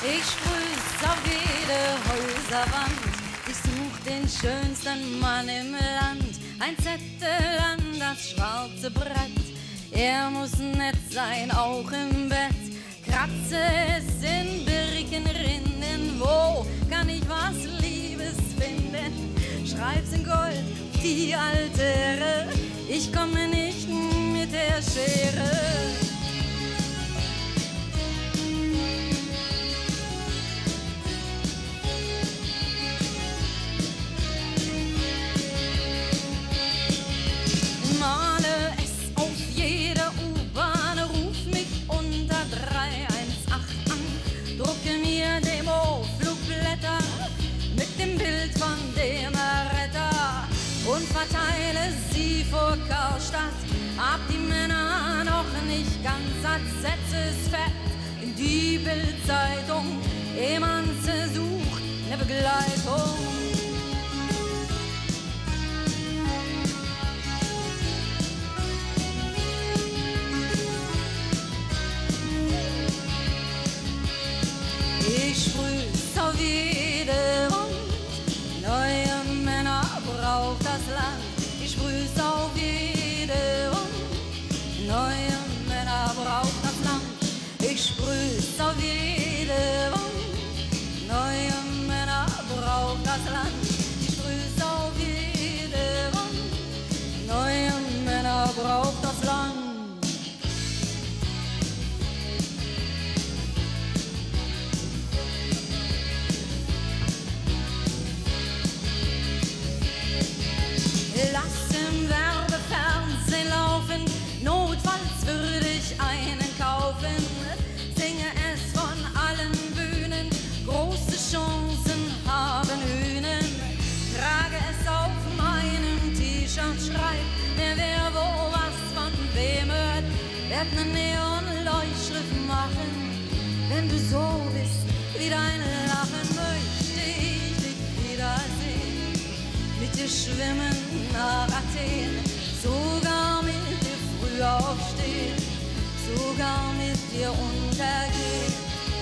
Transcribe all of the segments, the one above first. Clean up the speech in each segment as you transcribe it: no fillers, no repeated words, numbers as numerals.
Ich sprüh's auf jede Häuserwand. Ich such den schönsten Mann im Land. Ein Zettel an das schwarze Brett. Er muss nett sein, auch im Bett. Kratze es in Birkenrinden. Wo kann ich was Liebes finden? Schreib's in Gold, die Altäre. Ich komme nicht mit der Schere. Male es auf jeder U-Bahn, ruf mich unter 318 an, drucke mir Demo-Flugblätter mit dem Bild von dem Retter und verteile sie vor Karstadt. Hab die Männer noch nicht ganz satt, setze es fett in die Bildzeitung, ehe man's sucht, eine Begleitung. Ich sprüh's auf jede Wand, neue Männer braucht das Land. Ich sprüh's auf jede Wand, neue Männer braucht das Land. Ich sprüh's auf jede Wand, neue Männer braucht das Land. Ich sprüh's auf jede Wand, neue Männer braucht das Land. Lass im Werbefernsehen laufen, notfalls würde ich einen kaufen. Singe es von allen Bühnen, große Chancen haben Hühnen. Trage es auf meinem T-Shirt, schreib mir wer wo was von wem hört. Werd ne Neonleuchtschrift machen, wenn du so bist wie dein Lachen, möchte ich dich wiedersehen. Mit dir schwimmen nach Athen, sogar mit dir früh aufstehen, sogar mit dir untergehen.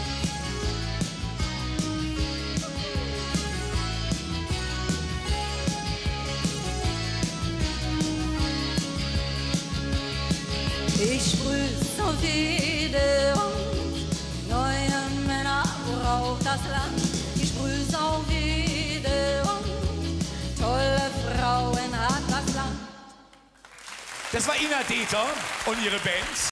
Ich sprüh's auf jede Wand, neue Männer braucht das Land. Ich sprüh's auf jede Wand, tolle Frauen hat das Land. Das war Ina Dieter und ihre Band.